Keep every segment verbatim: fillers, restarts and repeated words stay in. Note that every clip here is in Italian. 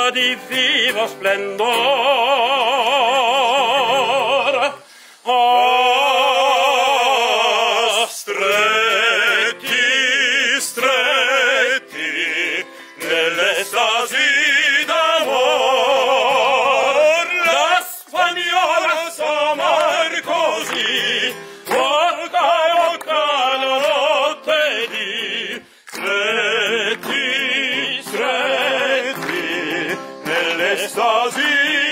di vivo splendor. Oh, stretti, stretti, nell'estasi d'amor, la spagnola s'amar così, porca e bocca la notte di stretti, stretti, nell'estasi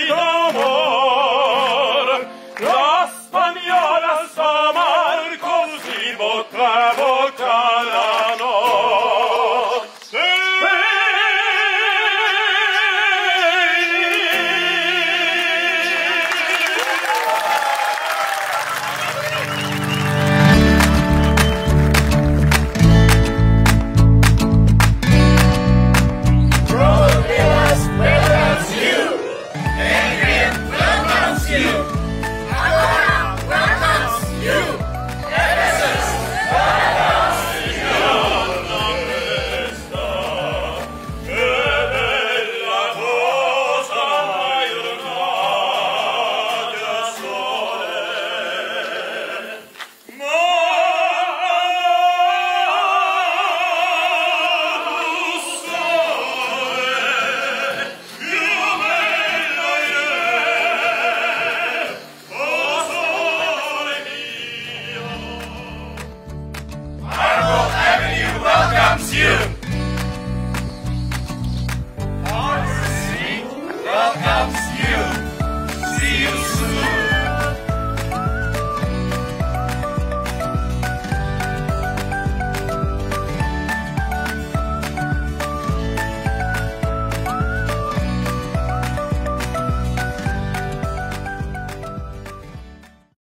d'amor, la spagnola s'amar così, bocca a bocca la notte. Roll with us, where loves you, and will bounce you.